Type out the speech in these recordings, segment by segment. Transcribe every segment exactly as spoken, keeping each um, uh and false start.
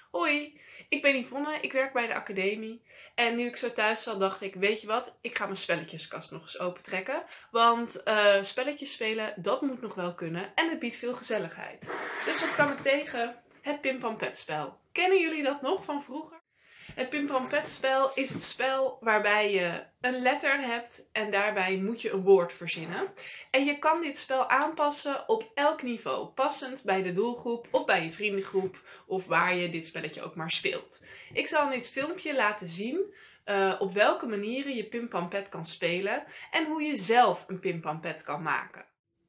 Hoi, ik ben Yvonne, ik werk bij de academie. En nu ik zo thuis zat, dacht ik, weet je wat, ik ga mijn spelletjeskast nog eens opentrekken. Want uh, spelletjes spelen, dat moet nog wel kunnen en het biedt veel gezelligheid. Dus wat kwam ik tegen? Het Pim-Pam-Pet-spel. Kennen jullie dat nog van vroeger? Het Pim-Pam-Pet-spel is het spel waarbij je een letter hebt en daarbij moet je een woord verzinnen. En je kan dit spel aanpassen op elk niveau, passend bij de doelgroep of bij je vriendengroep of waar je dit spelletje ook maar speelt. Ik zal in dit filmpje laten zien uh, op welke manieren je Pim-Pam-Pet kan spelen en hoe je zelf een Pim-Pam-Pet kan maken.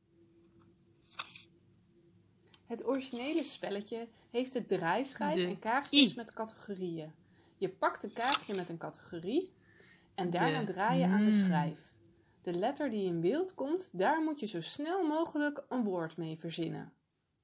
Het originele spelletje heeft de draaischijf De en kaartjes I. met categorieën. Je pakt een kaartje met een categorie en daarna De draai je aan de mm. schijf. De letter die in beeld komt, daar moet je zo snel mogelijk een woord mee verzinnen.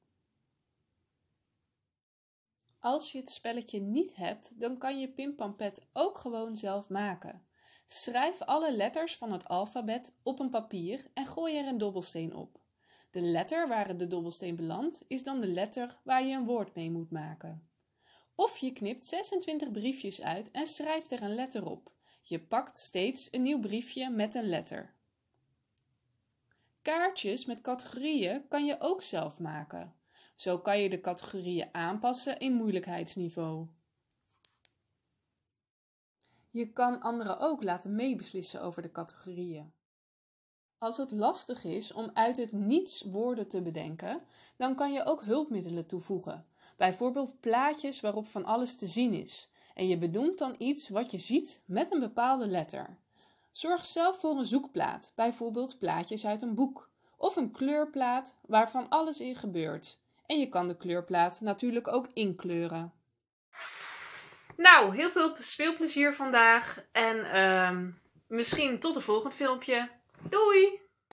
Als je het spelletje niet hebt, dan kan je Pim-Pam-Pet ook gewoon zelf maken. Schrijf alle letters van het alfabet op een papier en gooi er een dobbelsteen op. De letter waar de dobbelsteen belandt, is dan de letter waar je een woord mee moet maken. Of je knipt zesentwintig briefjes uit en schrijft er een letter op. Je pakt steeds een nieuw briefje met een letter. Kaartjes met categorieën kan je ook zelf maken. Zo kan je de categorieën aanpassen in moeilijkheidsniveau. Je kan anderen ook laten meebeslissen over de categorieën. Als het lastig is om uit het niets woorden te bedenken, dan kan je ook hulpmiddelen toevoegen. Bijvoorbeeld plaatjes waarop van alles te zien is. En je benoemt dan iets wat je ziet met een bepaalde letter. Zorg zelf voor een zoekplaat, bijvoorbeeld plaatjes uit een boek. Of een kleurplaat waarvan alles in gebeurt. En je kan de kleurplaat natuurlijk ook inkleuren. Nou, heel veel speelplezier vandaag. En uh, misschien tot de volgende filmpje. Doei!